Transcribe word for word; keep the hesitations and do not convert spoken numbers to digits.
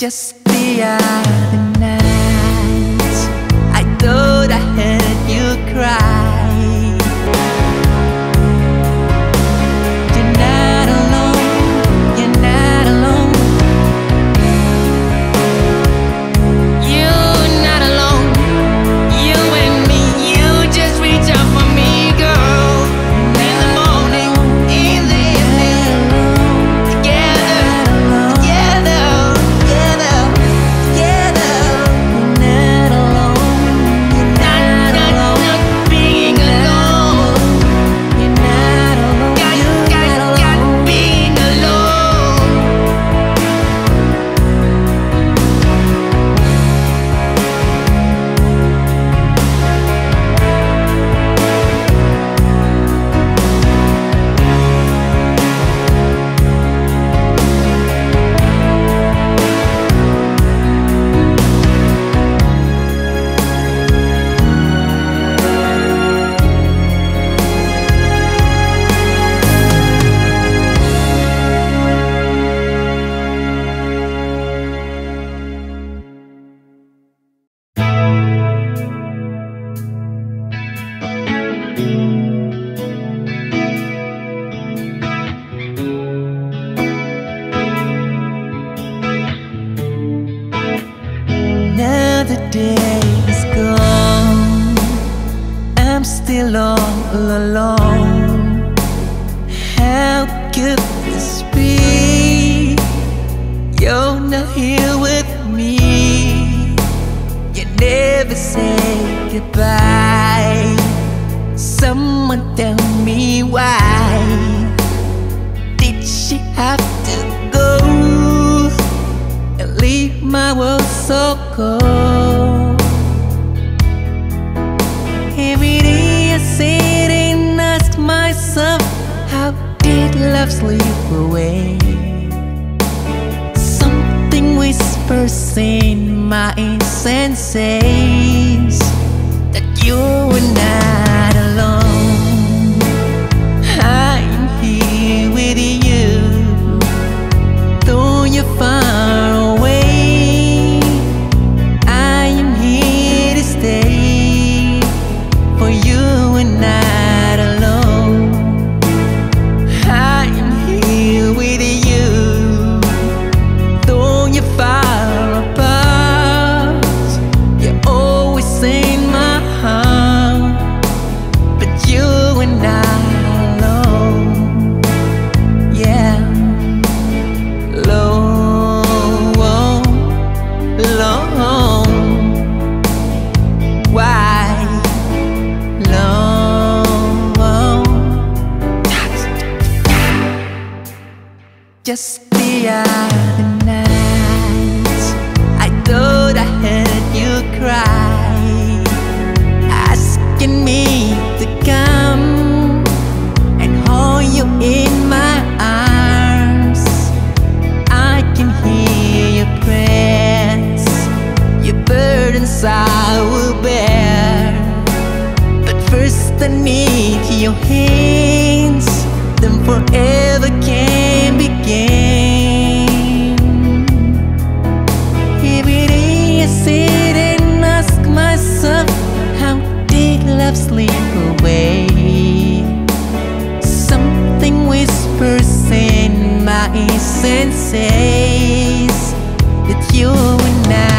Just the other night, I thought I heard you cry. You're not alone, you're not alone. You're not alone, you and me. You just reach out for me, girl. In the morning, in the evening, together, together, together, together. You're not alone, you're not alone. Not being alone. You're not alone, got, you're got, not got alone. Being alone. Another day is gone, I'm still all alone. How could this be? You're not here with me. You never say goodbye. Someone tell me why did she have to go and leave my world so cold? Every day I sit and ask myself, how did love slip away? Something whispers in my senses that you are not alone. I'm here with you, though you're far away. I am here to stay, for you are not alone. I am here with you, though you're far apart. You're always in my heart, but you are not alone. Yeah, alone, alone. Why alone? Just the other night, I thought I heard you cry, asking me to come and hold you in my arms. I can hear your prayers, your burdens I will bear. But first I need your hands, then forever can begin. Every day I sit and ask myself, how did love slip away? Something whispers in my senses that you and I